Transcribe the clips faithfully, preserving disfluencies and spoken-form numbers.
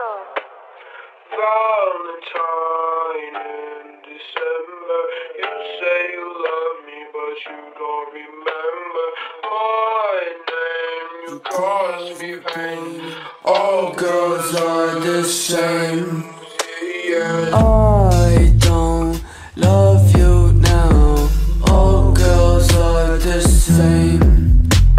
Valentine in December. You say you love me, but you don't remember my name. You cause me pain. All girls are the same. Yeah. I don't love you now. All girls are the same.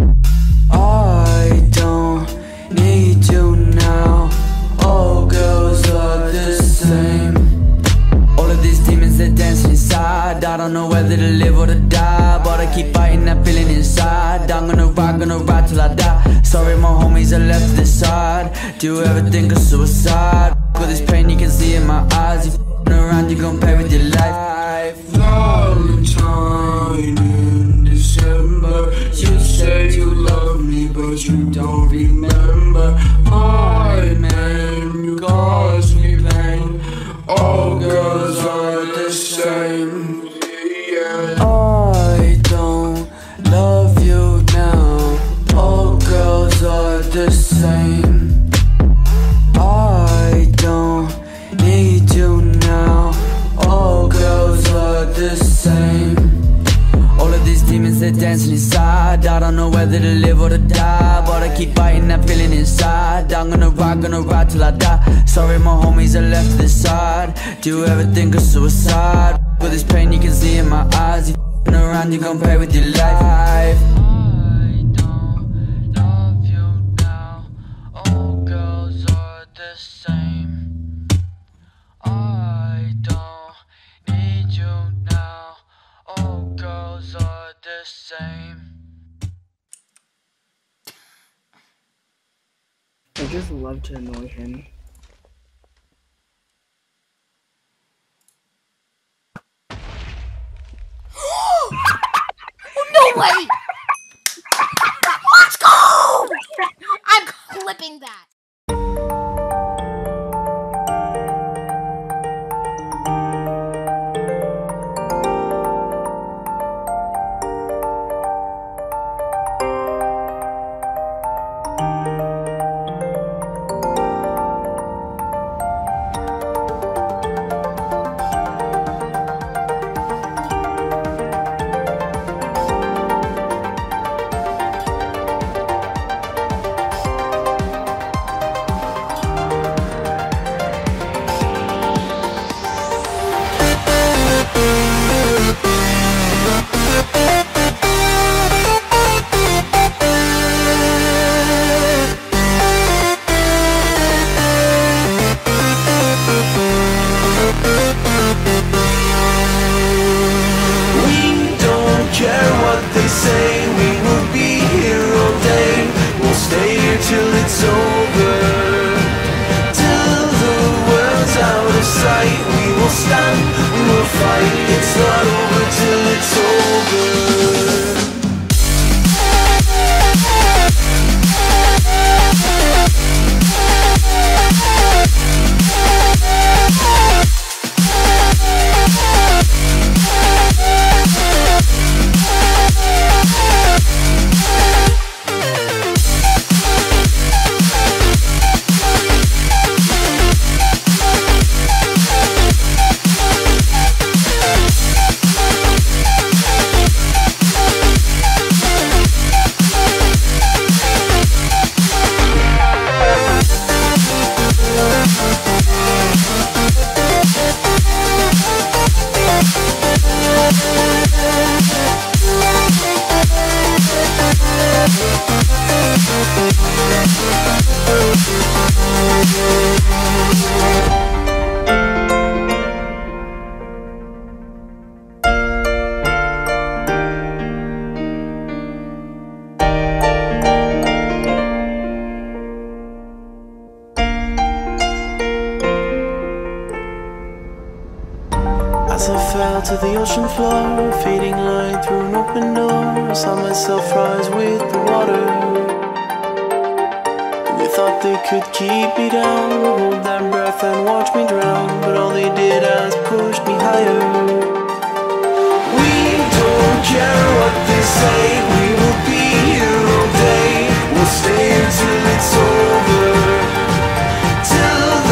I don't need you now. All girls are the same. All of these demons, they're dancing inside. I don't know whether to live or to die, but I keep fighting that feeling inside. I'm gonna rock, gonna ride till I die. Sorry my homies are left to the side. Do you ever think of suicide? With this pain you can see in my eyes. You f***ing around, you gon' pay with your life. Valentine in December. You say you love me, but you don't remember my name. You cause me pain. All girls are the same. Yeah. I don't love you now. All girls are the same. I don't need you now. All girls are the same. All of these demons, they're dancing inside. I don't know whether to live or to die, but I keep fighting that feeling inside. I'm gonna rock, gonna ride till I die. Sorry my homies are left to the side. Do you ever think of suicide? With this pain you can see in my eyes. You f***ing around, you gon' pay with your life. I don't love you now. All girls are the same. I don't need you now. All girls are the same. I just love to annoy him. No way! Let's go! I'm clipping that. As I fell to the ocean floor, fading light through an open door, I saw myself rise with the water. And they thought they could keep me down, hold that breath and watch me drown, but all they did was push me higher. We don't care what they say, we will be here all day. We'll stay until it's over, till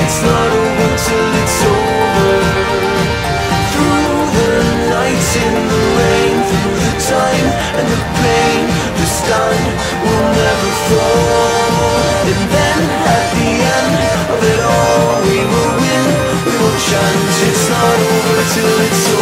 it's not over till it's over. Through the nights in the rain, through the time and the pain, the sun will never fall. And then at the end of it all, we will win, we will chant. It's not over till it's over.